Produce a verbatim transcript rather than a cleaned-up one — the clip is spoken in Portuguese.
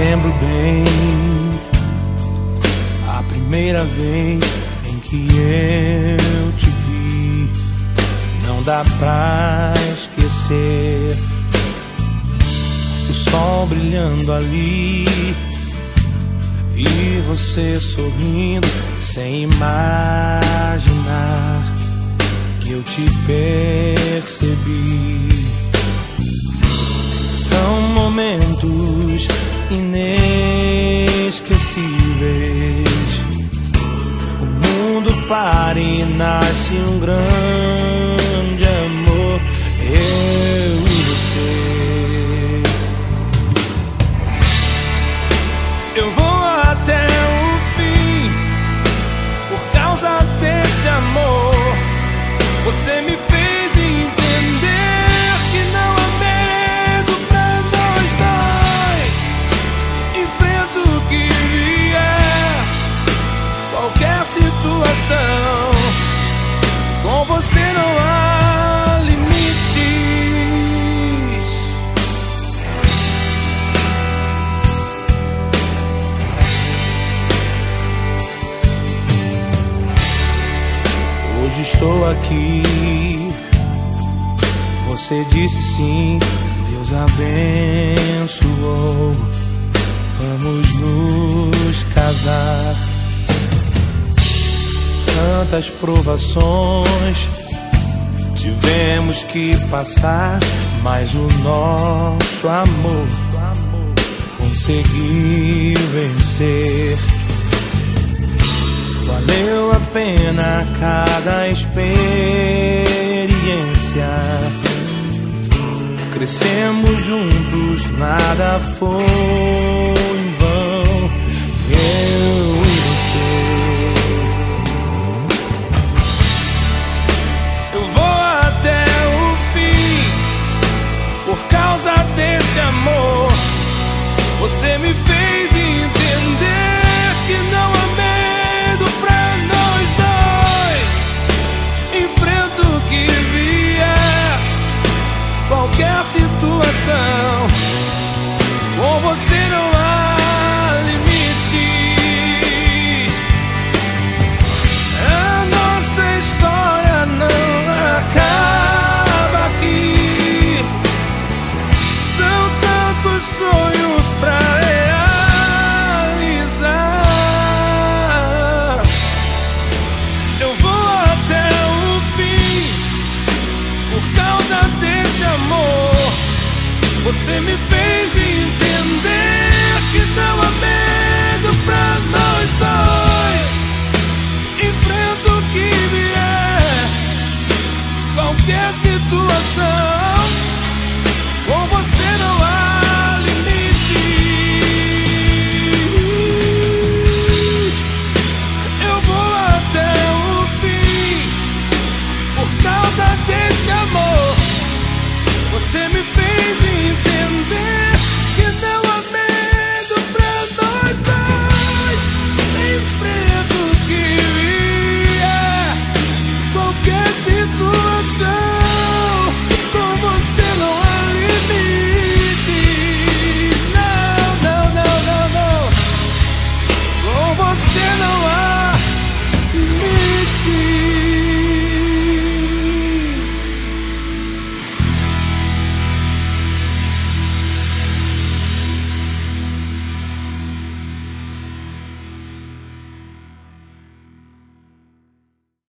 lembro bem a primeira vez em que eu te vi. Não dá pra esquecer o sol brilhando ali e você sorrindo sem imaginar que eu te percebi. São momentos inesquecíveis. O mundo para e nasce um grande amor, eu e você. Eu vou até o fim por causa deste amor. Você me fez entender que não há medo pra nós dois. Enfrento o que vier, qualquer situação. Com você não há limites. Hoje estou aqui, você disse sim, Deus abençoou. Vamos nos casar. Tantas provações tivemos que passar, mas o nosso amor conseguiu vencer. Valeu a pena cada experiência. Crescemos juntos, nada foi em vão. Eu e você. Eu vou até o fim por causa desse amor. Você me fez entender que não há medo pra nós dois. Enfrento o que vier, qualquer situação. Com você não há limites. A nossa história não acaba aqui. São tantos sonhos pra realizar. Eu vou até o fim por causa desse amor. Você me fez entender que não há medo pra nós dois. Enfrento o que vier, qualquer situação.